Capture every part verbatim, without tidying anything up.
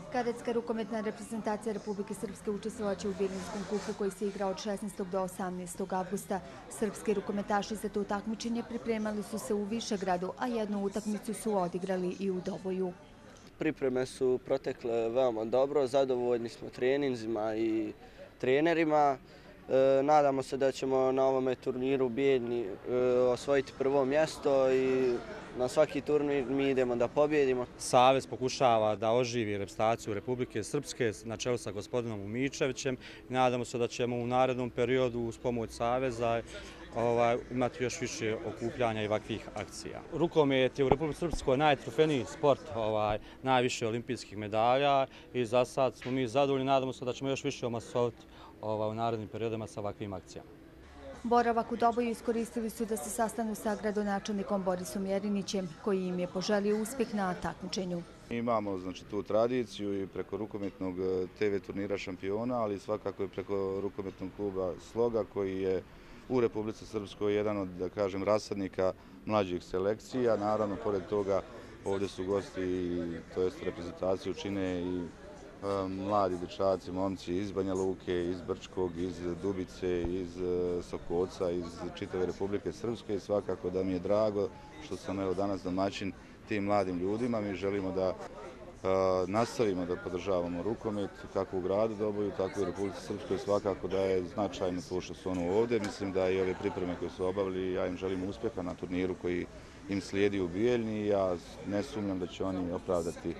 Kadetska rukometna reprezentacija Republike Srpske učestvovaće u Bjelinskom kupu koji se igra od šesnaestog do osamnaestog avgusta. Srpski rukometaši za to takmičenje pripremali su se u Višegradu, a jednu utakmicu su odigrali i u Doboju. Pripreme su protekle veoma dobro, zadovoljni smo treninzima i trenerima. Nadamo se da ćemo na ovome turniru u Bijeljni osvojiti prvo mjesto i na svaki turnir mi idemo da pobjedimo. Savez pokušava da oživi reprezentaciju Republike Srpske na čelu sa gospodinom Umičevićem. Nadamo se da ćemo u narednom periodu uz pomoć Saveza imati još više okupljanja i ovakvih akcija. Rukomet je u Republici Srpskoj najtrofejniji sport, najviše olimpijskih medalja i za sad smo mi zadovoljni. Nadamo se da ćemo još više omasovati u narednim periodima sa ovakvim akcijama. Boravak u Doboju iskoristili su da se sastanu sa gradonačelnikom Borisom Jerinićem, koji im je poželio uspjeh na takmičenju. Imamo znači, tu tradiciju i preko rukometnog te ve turnira šampiona, ali svakako i preko rukometnog kluba Sloga, koji je u Republici Srpskoj jedan od, da kažem, rasadnika mlađih selekcija. Naravno, pored toga, ovdje su gosti, to jest reprezentaciju čine i mladi dečaci, momci iz Banja Luke, iz Brčkog, iz Dubice, iz Sokoca, iz čitave Republike Srpske i svakako da mi je drago što sam evo danas domaćin tim mladim ljudima. Mi želimo da nastavimo da podržavamo rukomet kako u gradu Doboju, tako i u Republici Srpskoj. Svakako da je značajno to što su ono ovdje. Mislim da i ove pripreme koje su obavili, ja im želim uspjeha na turniru koji im slijedi u Bijeljni. Ja ne sumnjam da će oni opravdati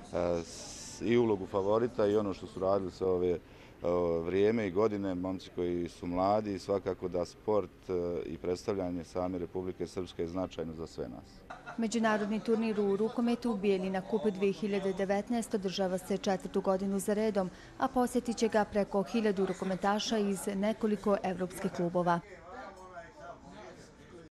i ulogu favorita i ono što su radili sve ove vrijeme i godine, momci koji su mladi, svakako da sport i predstavljanje same Republike Srpske je značajno za sve nas. Međunarodni turnir u rukometu Bijeljina Kup dve hiljade devetnaest održava se četvrtu godinu za redom, a posjetit će ga preko hiljadu rukometaša iz nekoliko evropskih klubova.